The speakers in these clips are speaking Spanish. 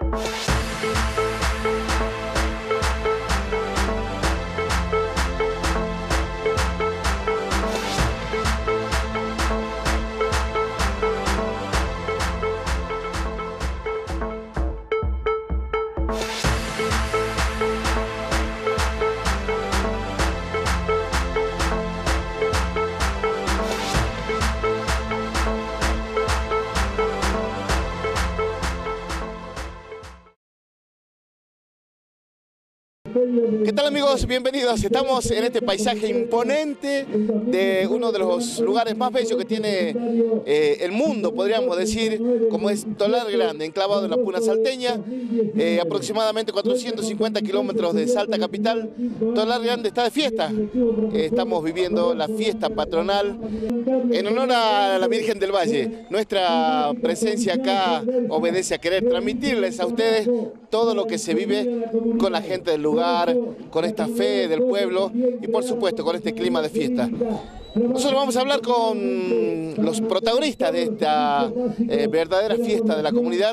¿Qué tal, amigos? Bienvenidos. Estamos en este paisaje imponente de uno de los lugares más bellos que tiene el mundo, podríamos decir, como es Tolar Grande, enclavado en la Puna salteña, aproximadamente 450 kilómetros de Salta capital. Tolar Grande está de fiesta. Estamos viviendo la fiesta patronal en honor a la Virgen del Valle. Nuestra presencia acá obedece a querer transmitirles a ustedes todo lo que se vive con la gente del lugar, con esta fe del pueblo y por supuesto con este clima de fiesta. Nosotros vamos a hablar con los protagonistas de esta verdadera fiesta de la comunidad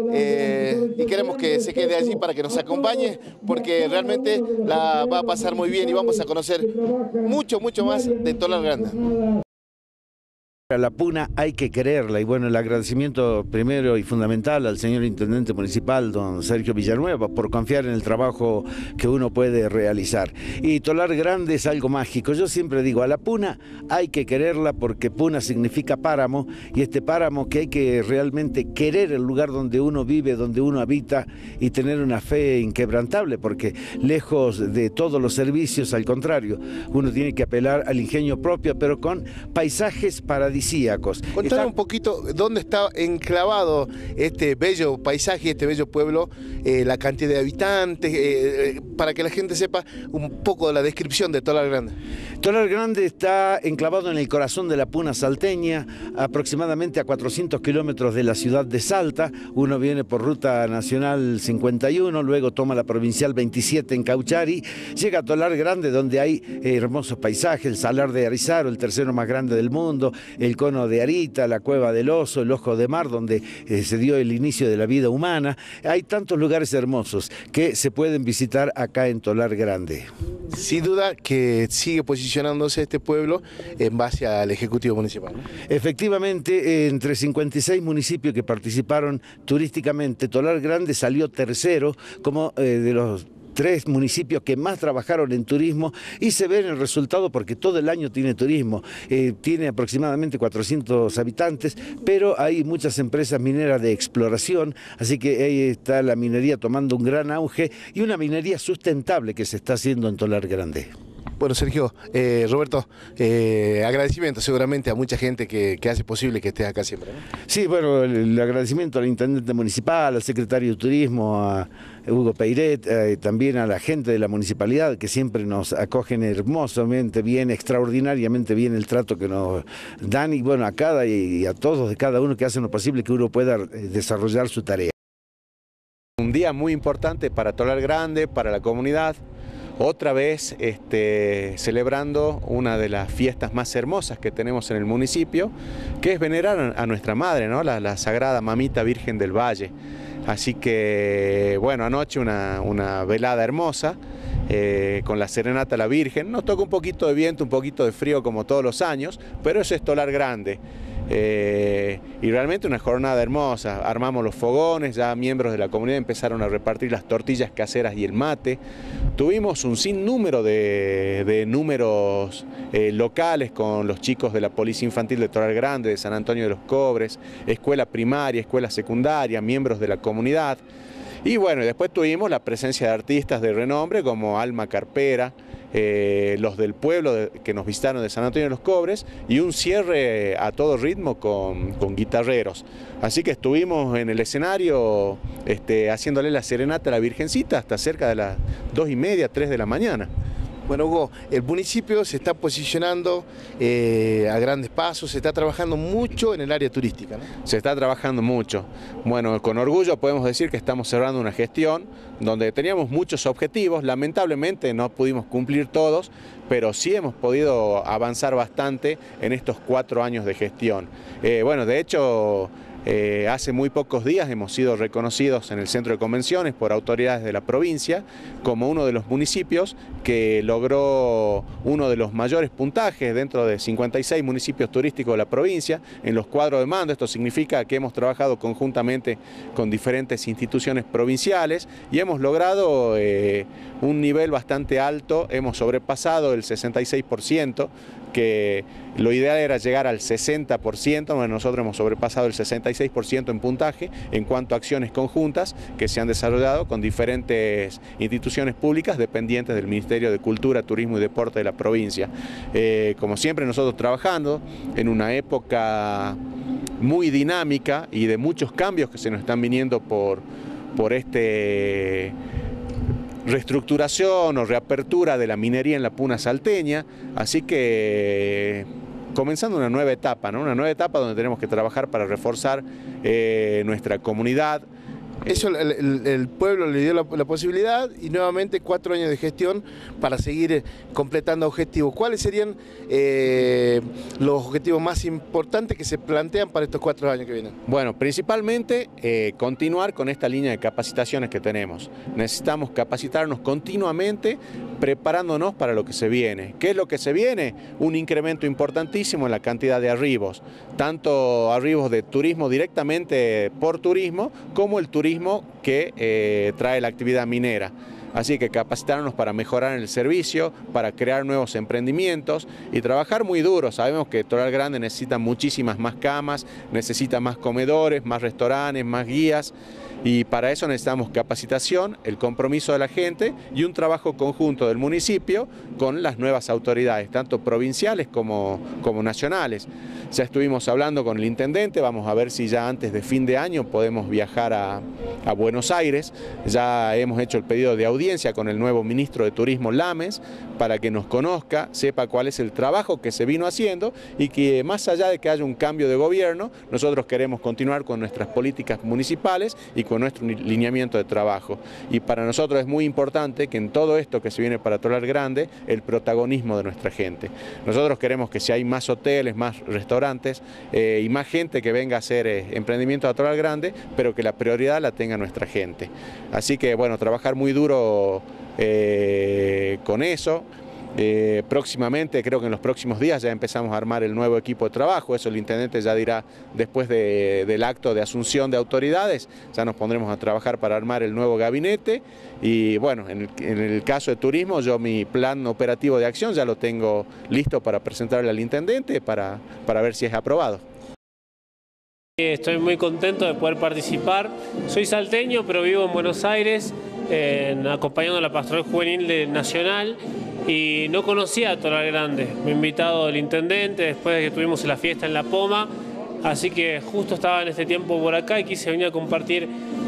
y queremos que se quede allí para que nos acompañe, porque realmente la va a pasar muy bien y vamos a conocer mucho más de Tolar Grande. A la Puna hay que quererla, y bueno, el agradecimiento primero y fundamental al señor Intendente Municipal, don Sergio Villanueva, por confiar en el trabajo que uno puede realizar. Y Tolar Grande es algo mágico. Yo siempre digo, a la Puna hay que quererla porque Puna significa páramo, y este páramo que hay que realmente querer el lugar donde uno vive, donde uno habita, y tener una fe inquebrantable, porque lejos de todos los servicios, al contrario, uno tiene que apelar al ingenio propio, pero con paisajes paradisíacos. Contanos un poquito dónde está enclavado este bello paisaje, este bello pueblo, la cantidad de habitantes, para que la gente sepa un poco de la descripción de Tolar Grande. Tolar Grande está enclavado en el corazón de la Puna salteña, aproximadamente a 400 kilómetros de la ciudad de Salta. Uno viene por ruta nacional 51, luego toma la provincial 27 en Cauchari, llega a Tolar Grande, donde hay hermosos paisajes, el Salar de Arizaro, el tercero más grande del mundo, el Cono de Arita, la Cueva del Oso, el Ojo de Mar, donde se dio el inicio de la vida humana. Hay tantos lugares hermosos que se pueden visitar acá en Tolar Grande. Sin duda que sigue posicionándose este pueblo en base al Ejecutivo Municipal, ¿no? Efectivamente, entre 56 municipios que participaron turísticamente, Tolar Grande salió tercero como de los 3 municipios que más trabajaron en turismo, y se ve en el resultado porque todo el año tiene turismo. Tiene aproximadamente 400 habitantes, pero hay muchas empresas mineras de exploración, así que ahí está la minería tomando un gran auge, y una minería sustentable que se está haciendo en Tolar Grande. Bueno, Sergio, Roberto, agradecimiento seguramente a mucha gente que hace posible que estés acá siempre, ¿no? Sí, bueno, el agradecimiento al Intendente Municipal, al Secretario de Turismo, a Hugo Peiret, también a la gente de la Municipalidad, que siempre nos acogen hermosamente bien, extraordinariamente bien el trato que nos dan, y bueno, a cada y a todos de cada uno que hacen lo posible que uno pueda desarrollar su tarea. Un día muy importante para Tolar Grande, para la comunidad. Otra vez celebrando una de las fiestas más hermosas que tenemos en el municipio, que es venerar a nuestra madre, ¿no? La Sagrada Mamita Virgen del Valle. Así que, bueno, anoche una velada hermosa, con la serenata a la Virgen. Nos toca un poquito de viento, un poquito de frío como todos los años, pero eso es Tolar Grande. Y realmente una jornada hermosa. Armamos los fogones, ya miembros de la comunidad empezaron a repartir las tortillas caseras y el mate. Tuvimos un sinnúmero de números locales con los chicos de la Policía Infantil de Tolar Grande, de San Antonio de los Cobres, escuela primaria, escuela secundaria, miembros de la comunidad. Y bueno, después tuvimos la presencia de artistas de renombre como Alma Carpera, los del pueblo que nos visitaron de San Antonio de los Cobres, y un cierre a todo ritmo con guitarreros. Así que estuvimos en el escenario haciéndole la serenata a la Virgencita hasta cerca de las 2:30, 3 de la mañana. Bueno, Hugo, el municipio se está posicionando a grandes pasos, se está trabajando mucho en el área turística, ¿no? Se está trabajando mucho. Bueno, con orgullo podemos decir que estamos cerrando una gestión donde teníamos muchos objetivos, lamentablemente no pudimos cumplir todos, pero sí hemos podido avanzar bastante en estos 4 años de gestión. Bueno, de hecho, Hace muy pocos días hemos sido reconocidos en el centro de convenciones por autoridades de la provincia como uno de los municipios que logró uno de los mayores puntajes dentro de 56 municipios turísticos de la provincia en los cuadros de mando. Esto significa que hemos trabajado conjuntamente con diferentes instituciones provinciales y hemos logrado un nivel bastante alto. Hemos sobrepasado el 66%, que lo ideal era llegar al 60%, bueno, nosotros hemos sobrepasado el 66% en puntaje en cuanto a acciones conjuntas que se han desarrollado con diferentes instituciones públicas dependientes del Ministerio de Cultura, Turismo y Deporte de la provincia. Como siempre, nosotros trabajando en una época muy dinámica y de muchos cambios que se nos están viniendo por reestructuración o reapertura de la minería en la Puna salteña, así que comenzando una nueva etapa, ¿no? Una nueva etapa donde tenemos que trabajar para reforzar nuestra comunidad. Eso el pueblo le dio la posibilidad y nuevamente 4 años de gestión para seguir completando objetivos. ¿Cuáles serían los objetivos más importantes que se plantean para estos 4 años que vienen? Bueno, principalmente continuar con esta línea de capacitaciones que tenemos. Necesitamos capacitarnos continuamente, preparándonos para lo que se viene. ¿Qué es lo que se viene? Un incremento importantísimo en la cantidad de arribos, tanto arribos de turismo directamente por turismo, como el turismo que trae la actividad minera. Así que capacitarnos para mejorar el servicio, para crear nuevos emprendimientos y trabajar muy duro. Sabemos que Toral Grande necesita muchísimas más camas, necesita más comedores, más restaurantes, más guías, y para eso necesitamos capacitación, el compromiso de la gente y un trabajo conjunto del municipio con las nuevas autoridades, tanto provinciales como nacionales. Ya estuvimos hablando con el intendente, vamos a ver si ya antes de fin de año podemos viajar a Buenos Aires. Ya hemos hecho el pedido de audiencia con el nuevo ministro de Turismo, Lames, para que nos conozca, sepa cuál es el trabajo que se vino haciendo y que más allá de que haya un cambio de gobierno, nosotros queremos continuar con nuestras políticas municipales y con nuestro lineamiento de trabajo. Y para nosotros es muy importante que en todo esto que se viene para Toral Grande, el protagonismo de nuestra gente. Nosotros queremos que si hay más hoteles, más restaurantes y más gente que venga a hacer emprendimiento a Toral Grande, pero que la prioridad la tenga nuestra gente. Así que bueno, trabajar muy duro con eso. Próximamente, creo que en los próximos días ya empezamos a armar el nuevo equipo de trabajo. Eso el intendente ya dirá después del acto de asunción de autoridades. Ya nos pondremos a trabajar para armar el nuevo gabinete y bueno, en el caso de turismo, yo mi plan operativo de acción ya lo tengo listo para presentarle al intendente para ver si es aprobado. Estoy muy contento de poder participar. Soy salteño, pero vivo en Buenos Aires, acompañando a la Pastoral Juvenil Nacional, y no conocía a Toral Grande. Me ha invitado el intendente después de que tuvimos la fiesta en La Poma, así que justo estaba en este tiempo por acá y quise venir a compartir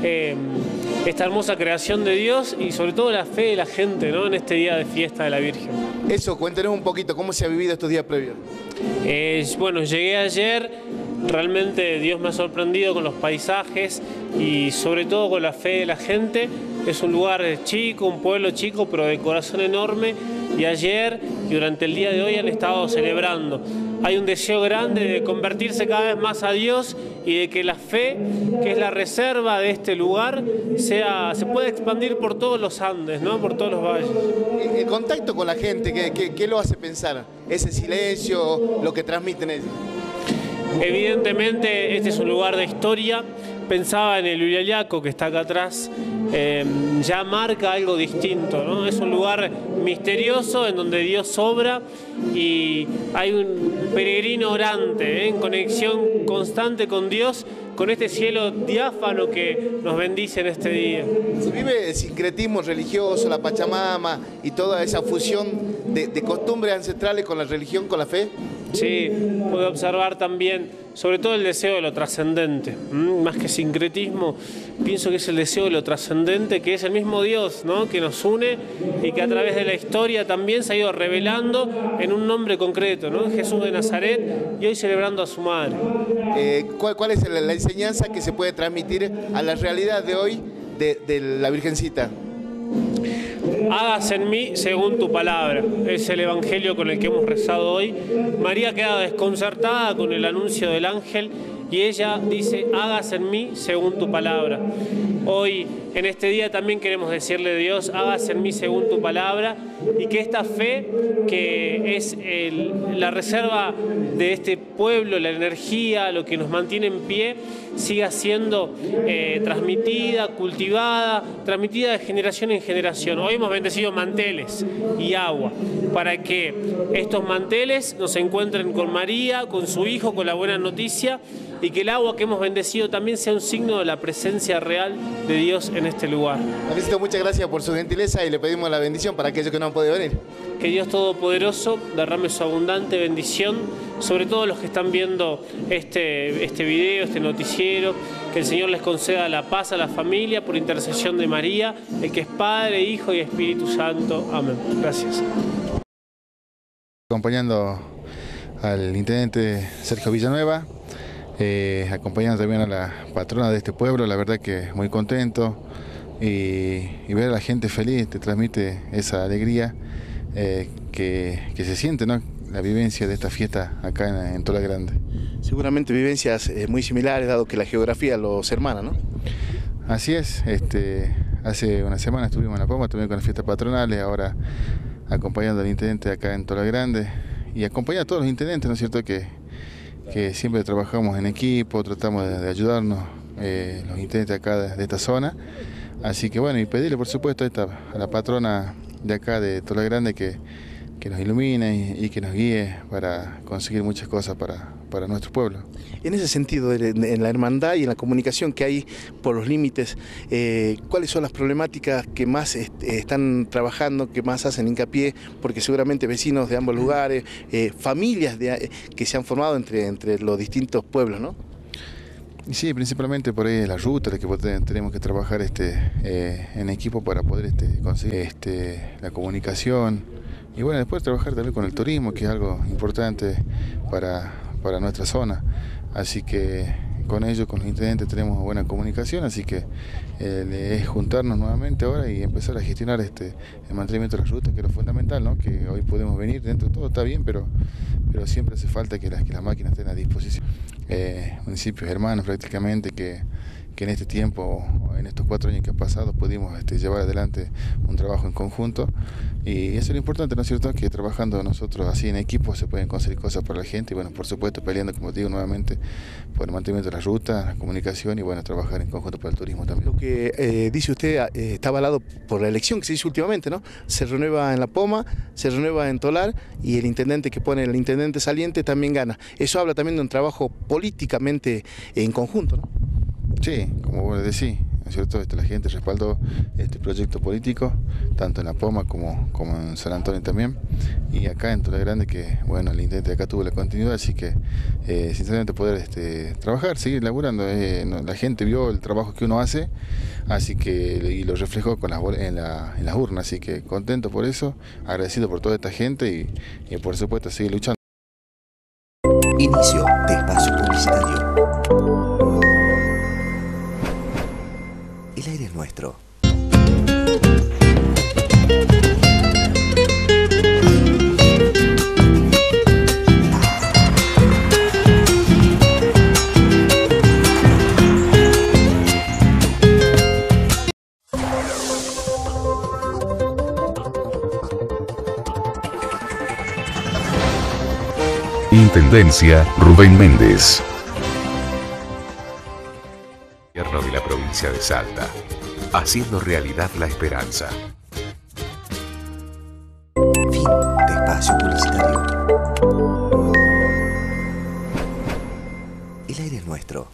esta hermosa creación de Dios y sobre todo la fe de la gente, ¿no?, en este día de fiesta de la Virgen. Eso, cuéntenos un poquito, ¿cómo se ha vivido estos días previos? Bueno, llegué ayer, realmente Dios me ha sorprendido con los paisajes y sobre todo con la fe de la gente. Es un lugar chico, un pueblo chico, pero de corazón enorme, y ayer y durante el día de hoy han estado celebrando. Hay un deseo grande de convertirse cada vez más a Dios y de que la fe, que es la reserva de este lugar, se pueda expandir por todos los Andes, ¿no?, por todos los valles. El contacto con la gente, ¿qué lo hace pensar? ¿Ese silencio, lo que transmiten ellos? Evidentemente este es un lugar de historia. Pensaba en el Uyaliaco que está acá atrás, ya marca algo distinto, ¿no? Es un lugar misterioso en donde Dios obra y hay un peregrino orante, en conexión constante con Dios, con este cielo diáfano que nos bendice en este día. ¿Se vive el sincretismo religioso, la Pachamama y toda esa fusión de costumbres ancestrales con la religión, con la fe? Sí, puedo observar también, sobre todo el deseo de lo trascendente, más que sincretismo, pienso que es el deseo de lo trascendente, que es el mismo Dios, ¿no?, que nos une y que a través de la historia también se ha ido revelando en un nombre concreto, ¿no?, Jesús de Nazaret, y hoy celebrando a su madre. ¿Cuál es la enseñanza que se puede transmitir a la realidad de hoy de la Virgencita? Hágase en mí según tu palabra. Es el evangelio con el que hemos rezado hoy. María queda desconcertada con el anuncio del ángel y ella dice: hágase en mí según tu palabra. Hoy, en este día, también queremos decirle a Dios: hágase en mí según tu palabra, y que esta fe, que es la reserva de este pueblo, la energía, lo que nos mantiene en pie, siga siendo transmitida, cultivada, transmitida de generación en generación. Hoy hemos bendecido manteles y agua, para que estos manteles nos encuentren con María, con su hijo, con la buena noticia, y que el agua que hemos bendecido también sea un signo de la presencia real de Dios en este lugar. Marisito, muchas gracias por su gentileza y le pedimos la bendición para aquellos que no han podido venir. Que Dios Todopoderoso derrame su abundante bendición sobre todos los que están viendo este video, este noticiero. Que el Señor les conceda la paz a la familia por intercesión de María, el que es Padre, Hijo y Espíritu Santo. Amén. Gracias. Acompañando al intendente Sergio Villanueva, acompañando también a la patrona de este pueblo, la verdad que muy contento, y ver a la gente feliz te transmite esa alegría que se siente, ¿no? La vivencia de esta fiesta acá en Tola Grande. Seguramente vivencias muy similares, dado que la geografía los hermana, ¿no? Así es, hace una semana estuvimos en La Poma también con las fiestas patronales, ahora acompañando al intendente acá en Tola Grande, y acompañando a todos los intendentes, ¿no es cierto?, que siempre trabajamos en equipo, tratamos de ayudarnos, los intendentes acá de esta zona. Así que bueno, y pedirle por supuesto a la patrona de acá de Tola Grande que nos ilumine y que nos guíe para conseguir muchas cosas para nuestro pueblo. En ese sentido, en la hermandad y en la comunicación que hay por los límites, ¿cuáles son las problemáticas que más están trabajando, que más hacen hincapié? Porque seguramente vecinos de ambos lugares, familias que se han formado entre los distintos pueblos, ¿no? Sí, principalmente por ahí la ruta, la que tenemos que trabajar en equipo para poder conseguir la comunicación, y bueno, después trabajar también con el turismo, que es algo importante para nuestra zona. Así que con ellos, con los intendentes, tenemos buena comunicación, así que es juntarnos nuevamente ahora y empezar a gestionar el mantenimiento de las rutas, que es lo fundamental, ¿no? Que hoy podemos venir, dentro de todo está bien, pero siempre hace falta que las máquinas estén a disposición. Municipios hermanos prácticamente que en este tiempo, en estos 4 años que han pasado, pudimos llevar adelante un trabajo en conjunto, y eso es lo importante, ¿no es cierto?, que trabajando nosotros así en equipo se pueden conseguir cosas para la gente, y bueno, por supuesto peleando, como te digo nuevamente, por el mantenimiento de las rutas, la comunicación, y bueno, trabajar en conjunto para el turismo también. Lo que dice usted está avalado por la elección que se hizo últimamente, ¿no? Se renueva en La Poma, se renueva en Tolar, y el intendente que pone, el intendente saliente, también gana. Eso habla también de un trabajo políticamente en conjunto, ¿no? Sí, como vos decís, ¿no es cierto? La gente respaldó este proyecto político, tanto en La Poma como en San Antonio también, y acá en Tola Grande, que bueno, el intendente de acá tuvo la continuidad, así que sinceramente poder trabajar, seguir laburando, la gente vio el trabajo que uno hace, así que y lo reflejó en las urnas, así que contento por eso, agradecido por toda esta gente y por supuesto seguir luchando. Inicio de espacio publicitario. El aire es nuestro. Intendencia Rubén Méndez. Gobierno de la provincia de Salta, haciendo realidad la esperanza. Fin de espacio publicitario. El aire es nuestro.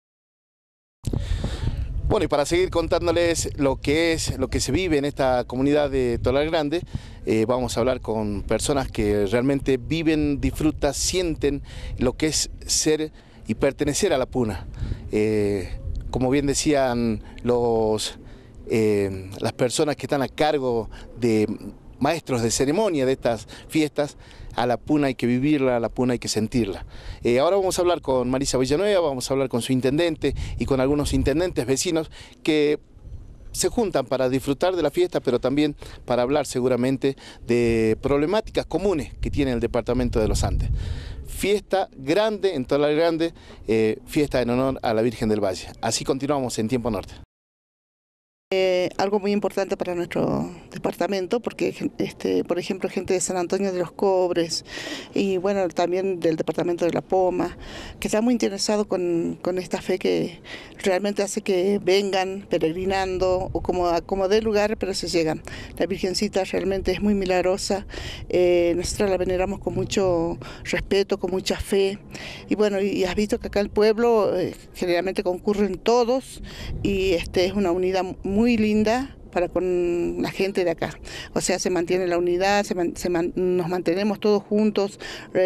Bueno, y para seguir contándoles lo que se vive en esta comunidad de Tola Grande, vamos a hablar con personas que realmente viven, disfrutan, sienten lo que es ser y pertenecer a la Puna. Como bien decían las personas que están a cargo de maestros de ceremonia de estas fiestas, a la Puna hay que vivirla, a la Puna hay que sentirla. Ahora vamos a hablar con Marisa Villanueva, vamos a hablar con su intendente y con algunos intendentes vecinos que se juntan para disfrutar de la fiesta, pero también para hablar seguramente de problemáticas comunes que tiene el departamento de los Andes. fiesta grande en Tolar Grande, fiesta en honor a la Virgen del Valle. Así continuamos en Tiempo Norte. Algo muy importante para nuestro departamento, porque por ejemplo gente de San Antonio de los Cobres y bueno también del departamento de La Poma, que está muy interesado con esta fe que realmente hace que vengan peregrinando o como de lugar, pero se llegan. La Virgencita realmente es muy milagrosa, nosotros la veneramos con mucho respeto, con mucha fe, y bueno, y has visto que acá el pueblo generalmente concurren todos y es una unidad muy linda para con la gente de acá. O sea, se mantiene la unidad, nos mantenemos todos juntos.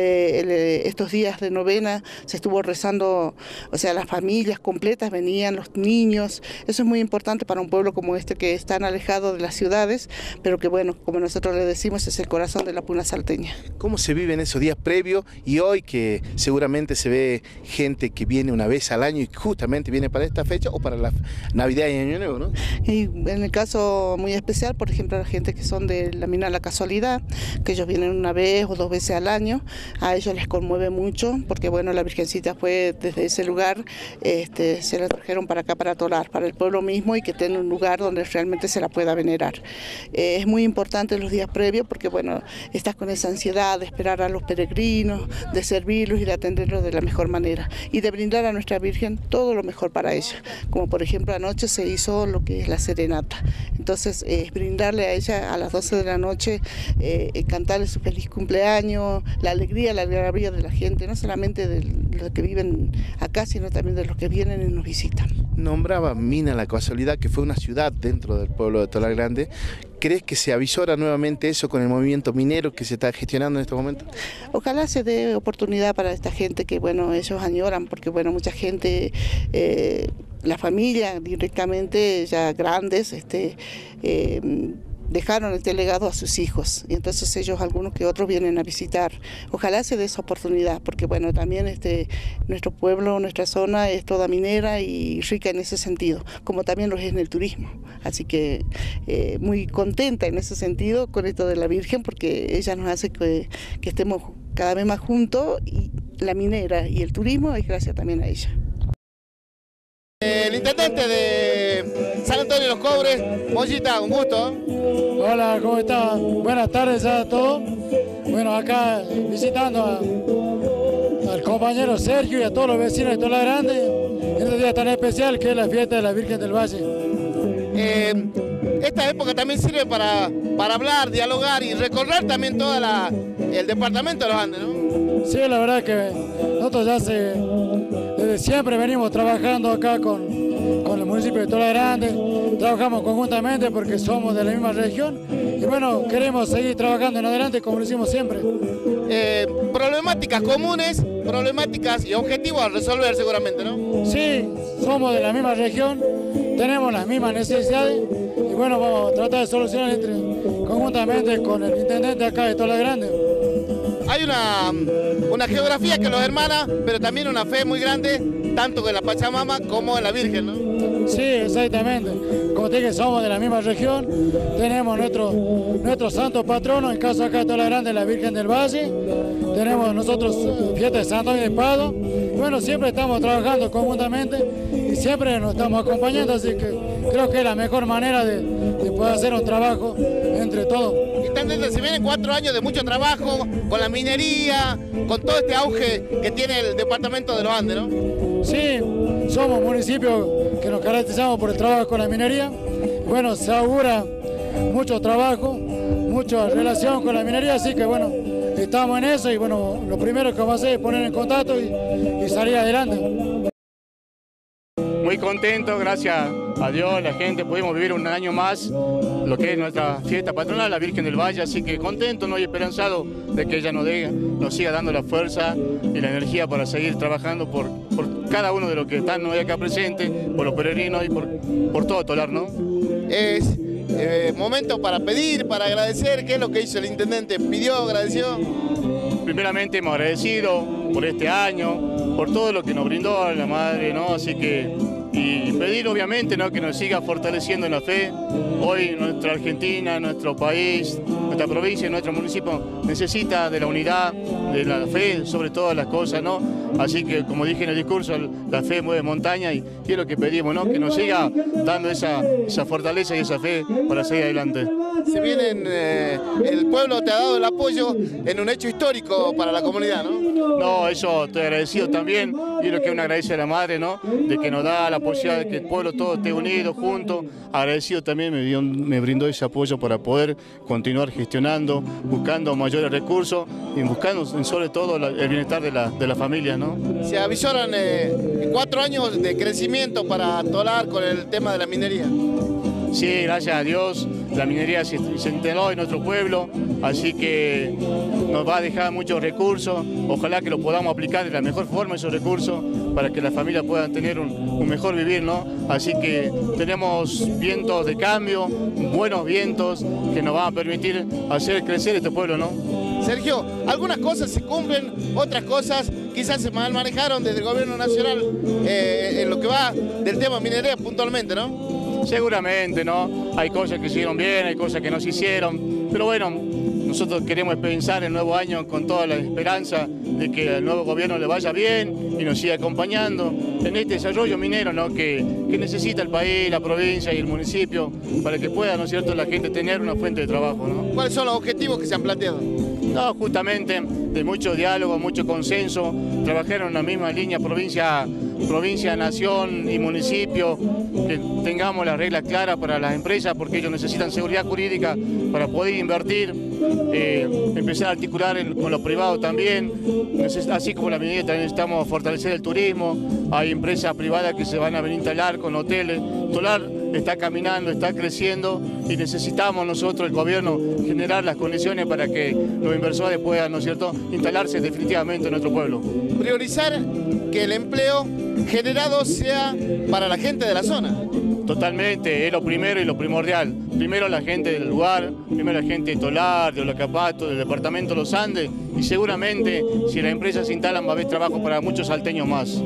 Estos días de novena se estuvo rezando, o sea, las familias completas venían, los niños. Eso es muy importante para un pueblo como este que es tan alejado de las ciudades, pero que bueno, como nosotros le decimos, es el corazón de la Puna salteña. ¿Cómo se viven esos días previos y hoy que seguramente se ve gente que viene una vez al año y justamente viene para esta fecha o para la Navidad y Año Nuevo, ¿no? Y en el caso muy especial, por ejemplo, la gente que son de la mina La Casualidad, que ellos vienen una vez o 2 veces al año, a ellos les conmueve mucho, porque bueno, la Virgencita fue desde ese lugar, se la trajeron para acá, para Tolar, para el pueblo mismo, y que tenga un lugar donde realmente se la pueda venerar. Es muy importante los días previos, porque bueno, estás con esa ansiedad de esperar a los peregrinos, de servirlos y de atenderlos de la mejor manera, y de brindar a nuestra Virgen todo lo mejor para ella, como por ejemplo anoche se hizo lo que es la serenata. Entonces, brindarle a ella a las 12 de la noche, cantarle su feliz cumpleaños, la alegría de la gente, no solamente de los que viven acá, sino también de los que vienen y nos visitan. Nombraba Mina La Casualidad, que fue una ciudad dentro del pueblo de Tolar Grande. ¿Crees que se avisora nuevamente eso con el movimiento minero que se está gestionando en estos momentos? Ojalá se dé oportunidad para esta gente que, bueno, ellos añoran, porque, bueno, mucha gente, la familia directamente, ya grandes, dejaron este legado a sus hijos, y entonces ellos, algunos que otros, vienen a visitar. Ojalá se dé esa oportunidad, porque bueno, también nuestro pueblo, nuestra zona es toda minera y rica en ese sentido, como también lo es en el turismo. Así que muy contenta en ese sentido con esto de la Virgen, porque ella nos hace que estemos cada vez más juntos, y la minera y el turismo es gracias también a ella. El intendente de San Antonio de los Cobres, Mollita, un gusto. Hola, ¿cómo está? Buenas tardes a todos. Bueno, acá visitando al compañero Sergio y a todos los vecinos de Tolar Grande en este día tan especial que es la fiesta de la Virgen del Valle. Esta época también sirve para hablar, dialogar y recorrer también todo el departamento de los Andes, ¿no? Sí, la verdad que nosotros ya desde siempre venimos trabajando acá con el municipio de Tolar Grande, trabajamos conjuntamente porque somos de la misma región y bueno, queremos seguir trabajando en adelante como lo hicimos siempre. Problemáticas comunes, problemáticas y objetivos a resolver seguramente, ¿no? Sí, somos de la misma región, tenemos las mismas necesidades y bueno, vamos a tratar de solucionar conjuntamente con el intendente acá de Tolar Grande. Hay una geografía que los hermana, pero también una fe muy grande, tanto en la Pachamama como en la Virgen, ¿no? Sí, exactamente. Como te dije, somos de la misma región, tenemos nuestro santo patrono, en caso acá de Tolar Grande, la Virgen del Valle, tenemos nosotros fiesta de San Antonio de Pado, bueno, siempre estamos trabajando conjuntamente y siempre nos estamos acompañando, así que creo que es la mejor manera de poder hacer un trabajo entre todos. Intendente, se vienen 4 años de mucho trabajo con la minería, con todo este auge que tiene el departamento de los Andes, ¿no? Sí, somos municipios que nos caracterizamos por el trabajo con la minería. Bueno, se augura mucho trabajo, mucha relación con la minería, así que bueno, estamos en eso y bueno, lo primero que vamos a hacer es poner en contacto y salir adelante. Muy contento, gracias a Dios, la gente, pudimos vivir un año más lo que es nuestra fiesta patronal, la Virgen del Valle, así que contento, ¿no? Y esperanzado de que ella nos siga dando la fuerza y la energía para seguir trabajando por cada uno de los que están hoy acá presentes, por los peregrinos y por todo Tolar, ¿no? Es momento para pedir, para agradecer. ¿Qué es lo que hizo el intendente? ¿Pidió, agradeció? Primeramente hemos agradecido por este año, por todo lo que nos brindó la madre, ¿no? Así que, y pedir obviamente, ¿no?, que nos siga fortaleciendo en la fe. Hoy nuestra Argentina, nuestro país, nuestra provincia, nuestro municipio necesita de la unidad, de la fe sobre todas las cosas, ¿no? Así que, como dije en el discurso, la fe mueve montaña y es lo que pedimos, ¿no?, que nos siga dando esa fortaleza y esa fe para seguir adelante. Se vienen, el pueblo te ha dado el apoyo en un hecho histórico para la comunidad, ¿no? No, eso estoy agradecido también, y lo que uno agradece a la madre, ¿no?, de que nos da la posibilidad de que el pueblo todo esté unido, junto. Agradecido también me brindó ese apoyo para poder continuar gestionando, buscando mayores recursos y buscando sobre todo el bienestar de la familia, ¿no? Se avisoran 4 años de crecimiento para Tolar con el tema de la minería. Sí, gracias a Dios, la minería se instaló en nuestro pueblo, así que nos va a dejar muchos recursos. Ojalá que lo podamos aplicar de la mejor forma esos recursos para que las familias puedan tener un mejor vivir, ¿no? Así que tenemos vientos de cambio, buenos vientos que nos van a permitir hacer crecer este pueblo, ¿no? Sergio, algunas cosas se cumplen, otras cosas quizás se mal manejaron desde el gobierno nacional en lo que va del tema minería puntualmente, ¿no? Seguramente, ¿no? Hay cosas que se hicieron bien, hay cosas que no se hicieron, pero bueno, nosotros queremos pensar el nuevo año con toda la esperanza de que al nuevo gobierno le vaya bien y nos siga acompañando en este desarrollo minero, ¿no?, que necesita el país, la provincia y el municipio para que pueda, ¿no es cierto?, la gente tener una fuente de trabajo, ¿no? ¿Cuáles son los objetivos que se han planteado? No, justamente de mucho diálogo, mucho consenso, trabajar en una misma línea provincia, nación y municipio, que tengamos las reglas claras para las empresas porque ellos necesitan seguridad jurídica para poder invertir, empezar a articular con los privados también, así como la minería también necesitamos fortalecer el turismo, hay empresas privadas que se van a venir a instalar con hoteles. Tolar está caminando, está creciendo y necesitamos nosotros, el gobierno, generar las condiciones para que los inversores puedan, ¿no es cierto?, instalarse definitivamente en nuestro pueblo. Priorizar que el empleo generado sea para la gente de la zona. Totalmente, es lo primero y lo primordial. Primero la gente del lugar, primero la gente de Tolar, de Olacapato, del departamento de los Andes, y seguramente si las empresas se instalan va a haber trabajo para muchos salteños más.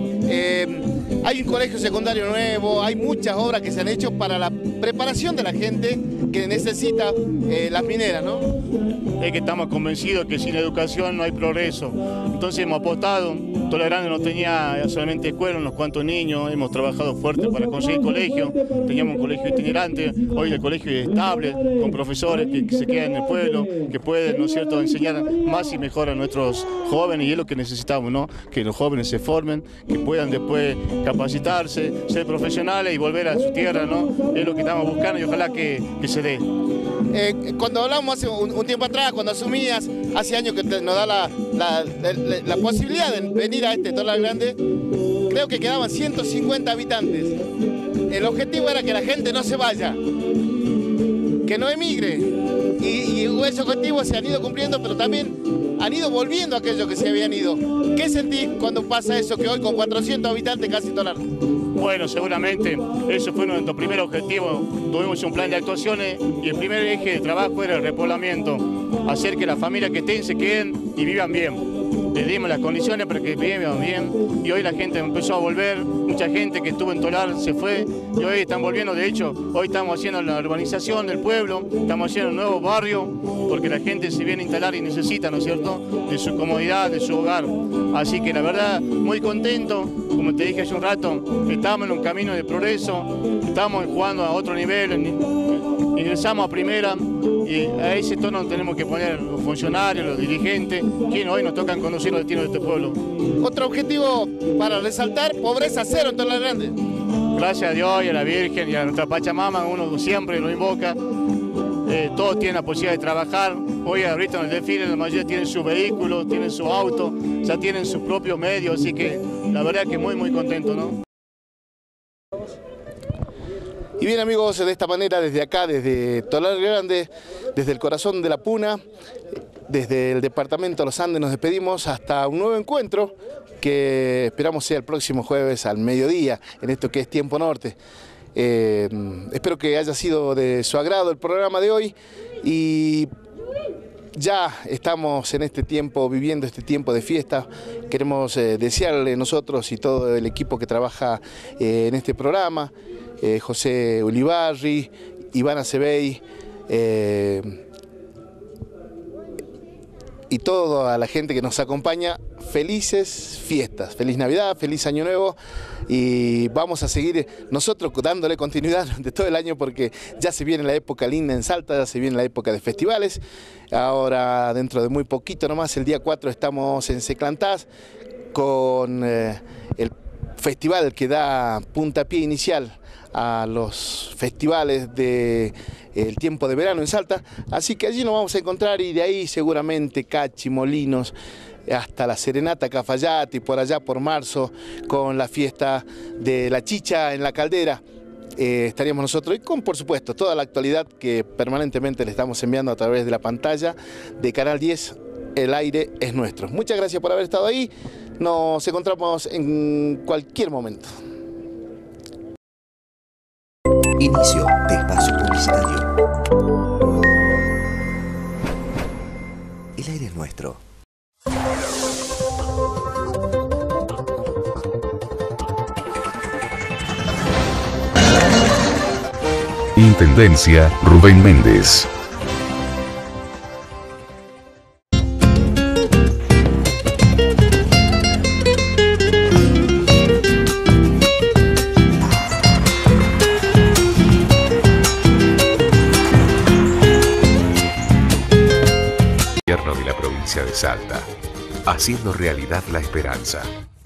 Hay un colegio secundario nuevo, hay muchas obras que se han hecho para la preparación de la gente que necesita las mineras, ¿no? Es que estamos convencidos que sin educación no hay progreso. Entonces hemos apostado. Tolar Grande no tenía solamente escuela, unos cuantos niños, hemos trabajado fuerte para conseguir colegio, teníamos un colegio itinerante, hoy el colegio es estable, con profesores que se quedan en el pueblo, que pueden, ¿no es cierto?, enseñar más y mejor a nuestros jóvenes, y es lo que necesitamos, ¿no?, que los jóvenes se formen, que puedan después capacitarse, ser profesionales y volver a su tierra, ¿no? Es lo que estamos buscando y ojalá que se dé. Cuando hablamos hace un tiempo atrás, cuando asumías, hace años que nos da la posibilidad de venir a este Tolar Grande, creo que quedaban 150 habitantes. El objetivo era que la gente no se vaya, que no emigre. Y esos objetivos se han ido cumpliendo, pero también han ido volviendo aquellos que se habían ido. ¿Qué sentís cuando pasa eso, que hoy con 400 habitantes casi Tolar? Bueno, seguramente eso fue nuestro primer objetivo. Tuvimos un plan de actuaciones y el primer eje de trabajo era el repoblamiento, hacer que las familias que estén se queden y vivan bien. Les dimos las condiciones para que vivan bien y hoy la gente empezó a volver, mucha gente que estuvo en Tolar se fue y hoy están volviendo. De hecho, hoy estamos haciendo la urbanización del pueblo, estamos haciendo un nuevo barrio porque la gente se viene a instalar y necesita, ¿no es cierto?, de su comodidad, de su hogar. Así que la verdad, muy contento, como te dije hace un rato, estamos en un camino de progreso, estamos jugando a otro nivel, ingresamos a primera y a ese tono tenemos que poner los funcionarios, los dirigentes, quienes hoy nos tocan conducir los destinos de este pueblo. Otro objetivo para resaltar, pobreza cero en Tolar Grande. Gracias a Dios y a la Virgen y a nuestra Pachamama, uno siempre lo invoca. Todos tienen la posibilidad de trabajar. Hoy ahorita en el desfile la mayoría tienen sus vehículos, tienen su auto, ya tienen sus propios medios, así que la verdad que muy contento, ¿no? Y bien amigos, de esta manera desde acá, desde Tolar Grande, desde el corazón de la Puna, desde el departamento de los Andes nos despedimos hasta un nuevo encuentro que esperamos sea el próximo jueves al mediodía en esto que es Tiempo Norte. Espero que haya sido de su agrado el programa de hoy y ya estamos en este tiempo, viviendo este tiempo de fiesta queremos desearle nosotros y todo el equipo que trabaja en este programa, José Ulibarri, Iván Acebey, y toda la gente que nos acompaña, felices fiestas, feliz Navidad, feliz Año Nuevo, y vamos a seguir nosotros dándole continuidad de todo el año porque ya se viene la época linda en Salta, ya se viene la época de festivales. Ahora dentro de muy poquito nomás, el día 4 estamos en Seclantás con el festival que da puntapié inicial a los festivales del tiempo de verano en Salta, así que allí nos vamos a encontrar y de ahí seguramente Cachi, Molinos, hasta la Serenata Cafayate y por allá por marzo con la fiesta de la chicha en la caldera. Estaríamos nosotros y con, por supuesto, toda la actualidad que permanentemente le estamos enviando a través de la pantalla de Canal 10, El Aire es Nuestro. Muchas gracias por haber estado ahí, nos encontramos en cualquier momento. Inicio de espacio publicitario. El aire es nuestro. Intendencia Rubén Méndez. Gobierno de la provincia de Salta, haciendo realidad la esperanza.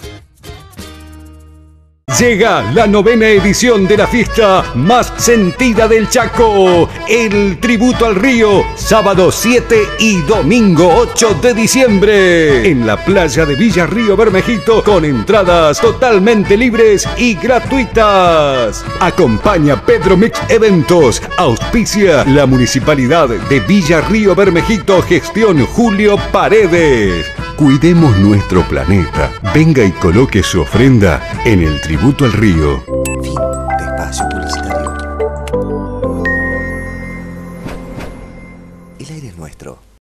Llega la 9ª edición de la fiesta más sentida del Chaco, el Tributo al Río, sábado 7 y domingo 8 de diciembre, en la playa de Villa Río Bermejito, con entradas totalmente libres y gratuitas. Acompaña Pedro Mix Eventos, auspicia la Municipalidad de Villa Río Bermejito, gestión Julio Paredes. Cuidemos nuestro planeta. Venga y coloque su ofrenda en el Tributo al Río. Fin de espacio publicitario. El aire es nuestro.